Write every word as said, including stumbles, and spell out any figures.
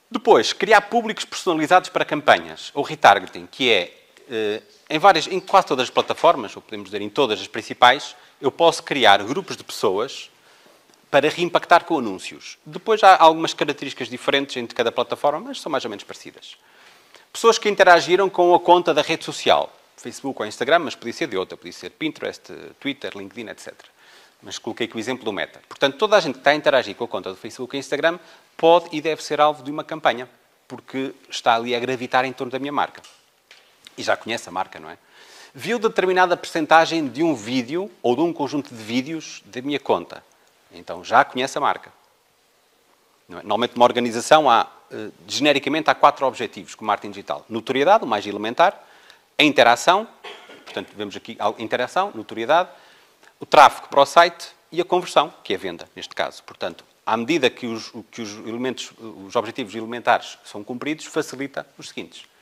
Depois, criar públicos personalizados para campanhas, ou retargeting, que é, em, várias, em quase todas as plataformas, ou podemos dizer em todas as principais, eu posso criar grupos de pessoas para reimpactar com anúncios. Depois há algumas características diferentes entre cada plataforma, mas são mais ou menos parecidas. Pessoas que interagiram com a conta da rede social, Facebook ou Instagram, mas podia ser de outra, podia ser Pinterest, Twitter, LinkedIn, etcétera. Mas coloquei aqui o exemplo do Meta. Portanto, toda a gente que está a interagir com a conta do Facebook e Instagram pode e deve ser alvo de uma campanha, porque está ali a gravitar em torno da minha marca. E já conhece a marca, não é? Viu determinada percentagem de um vídeo ou de um conjunto de vídeos da minha conta. Então, já conhece a marca. Não é? Normalmente, numa organização, há, genericamente, há quatro objetivos com marketing digital. Notoriedade, o mais elementar. A interação, portanto, vemos aqui a interação, notoriedade. O tráfego para o site e a conversão, que é a venda, neste caso. Portanto, à medida que os, que os, elementos, os objetivos elementares são cumpridos, facilita os seguintes.